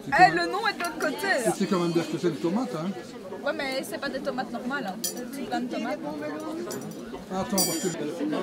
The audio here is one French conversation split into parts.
Eh, le nom est de l'autre côté. Tu sais quand même dire que c'est une tomate, hein? Ouais, mais c'est pas des tomates normales, hein. C'est plein de tomates. Ah, attends, parce que...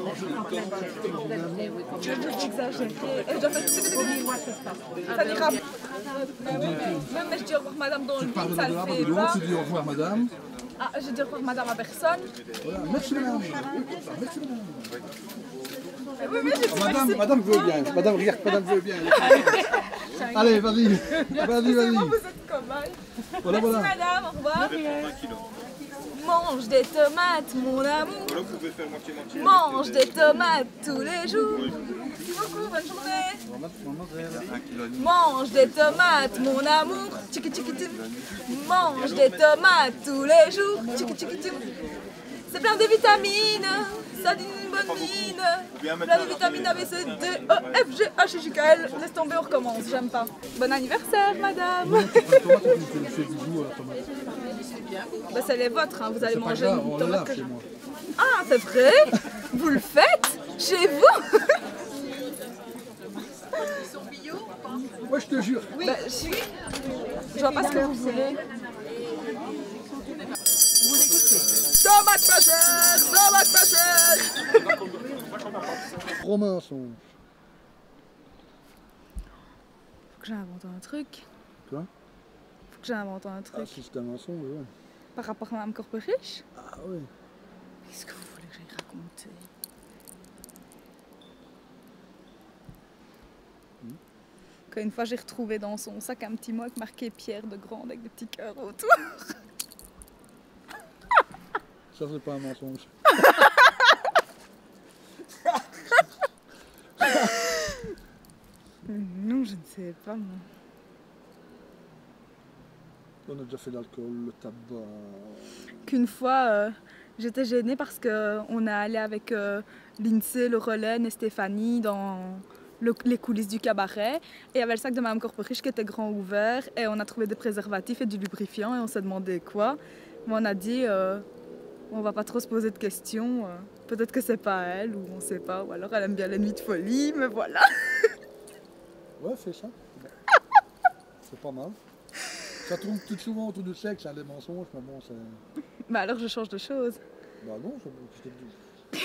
Je vais exagérer. Et je dois faire ça n'ira pas. Même mais je dis au revoir madame dans le Tu vide, pars de ça là, le fait de pas. tu dis au revoir madame. Ah, je dis au revoir madame à personne. Voilà, merci madame. Merci madame. Oui, mais j'ai dit merci. Madame veut bien. Madame, regarde, madame veut bien. Allez, vas-y. Vas-y, vas-y. Vous êtes cobaye. Voilà, Merci voilà. madame, au revoir. Mange des tomates, mon amour. Voilà, vous pouvez faire moitié-moitié. Mange des tomates tous les jours. Merci beaucoup, bonne journée. Mange des tomates, mon amour. Tchiki tchiki tim. Mange des tomates tous les jours. Tchiki tchiki tim. C'est plein de vitamines. Ça donne une bonne mine. Plein de vitamines A, B, C, D, E, F, G, H, I, J, K, L. Laisse tomber, on recommence. J'aime pas. Bon anniversaire, madame. Non, tu prends une tomate et tu fais des goûts à la tomate. Bah, c'est les vôtres, hein. Vous allez C'est pas manger grave, une on la tomate lave que chez moi. Ah, c'est vrai? Vous le faites? Chez vous? Ouais, je te jure. Oui. Bah, je vois pas ce que vous voulez. Tomate pas chère! Tomate pas chère! Romain sont... Faut que j'invente un truc. Quoi? Faut que j'invente un truc. Ah, si c'est un mensonge, ouais. Par rapport à Mme Corperiche? Ah oui. Qu'est-ce que vous voulez que j'aille raconter? Qu'une fois j'ai retrouvé dans son sac un petit mot avec marqué Pierre de Grande avec des petits cœurs autour. Ça, c'est pas un mensonge. Non, je ne sais pas moi. On a déjà fait l'alcool, le tabac... Qu'une fois, j'étais gênée parce qu'on est allé avec Lindsay, le relais et Stéphanie dans les coulisses du cabaret. Et il y avait le sac de Mme Corperiche qui était grand ouvert et on a trouvé des préservatifs et du lubrifiant et on s'est demandé quoi. Mais on a dit, on va pas trop se poser de questions, peut-être que c'est pas elle ou on sait pas, ou alors elle aime bien les nuits de folie, mais voilà. Ouais, fais ça. C'est pas mal. Ça tourne tout souvent autour du sexe, hein, les mensonges, mais bon, c'est... Bah alors je change de chose. Bah non, je te dis.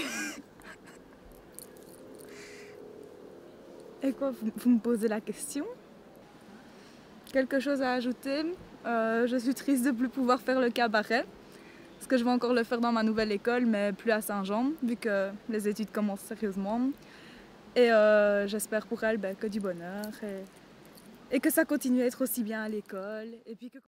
Et quoi, vous me posez la question? Quelque chose à ajouter? Je suis triste de ne plus pouvoir faire le cabaret. Parce que je vais encore le faire dans ma nouvelle école, mais plus à Saint-Jean, vu que les études commencent sérieusement. Et j'espère pour elle que du bonheur et que ça continue à être aussi bien à l'école. Et puis que...